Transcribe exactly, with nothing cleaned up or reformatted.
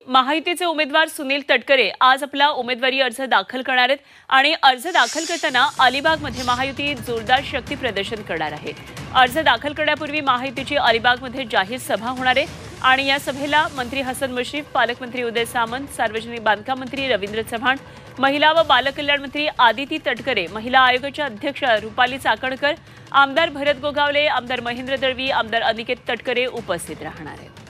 महायुतीचे उमेदवार सुनील तटकरे आज आपला उमेदवारी अर्ज दाखल करणार आहेत आणि अर्ज दाखल करताना अलिबागमध्ये महायुती जोरदार शक्ती प्रदर्शन करणार आहे। अर्ज दाखल करण्यापूर्वी महायुतीची अलिबागमध्ये जाहीर सभा होणार आहे आणि या सभेला मंत्री हसन मुश्रीफ, पालकमंत्री उदय सामंत, सार्वजनिक बांधकाम मंत्री रवींद्र चव्हाण, महिला व बालकल्याण मंत्री आदिती तटकरे, महिला आयोगाच्या अध्यक्ष रुपाली चाकणकर, आमदार भरत गोगावले, आमदार महेंद्र दळवी, आमदार अनिकेत तटकरे उपस्थित राहणार आहेत।